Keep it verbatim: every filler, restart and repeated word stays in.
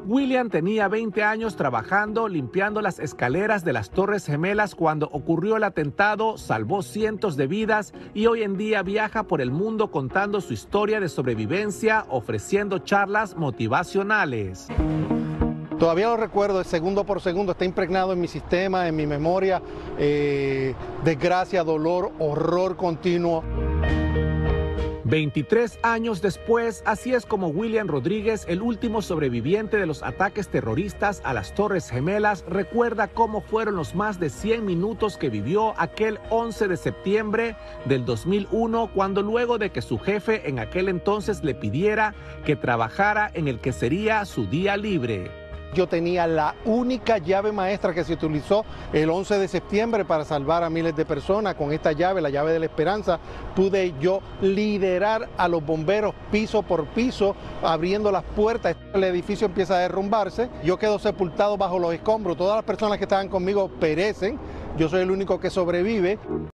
William tenía veinte años trabajando limpiando las escaleras de las Torres Gemelas cuando ocurrió el atentado, salvó cientos de vidas y hoy en día viaja por el mundo contando su historia de sobrevivencia, ofreciendo charlas motivacionales. Todavía lo recuerdo, segundo por segundo, está impregnado en mi sistema, en mi memoria, eh, desgracia, dolor, horror continuo. veintitrés años después, así es como William Rodríguez, el último sobreviviente de los ataques terroristas a las Torres Gemelas, recuerda cómo fueron los más de cien minutos que vivió aquel once de septiembre del dos mil uno, cuando luego de que su jefe en aquel entonces le pidiera que trabajara en el que sería su día libre. Yo tenía la única llave maestra que se utilizó el once de septiembre para salvar a miles de personas. Con esta llave, la llave de la esperanza, pude yo liderar a los bomberos piso por piso, abriendo las puertas. El edificio empieza a derrumbarse. Yo quedo sepultado bajo los escombros. Todas las personas que estaban conmigo perecen. Yo soy el único que sobrevive.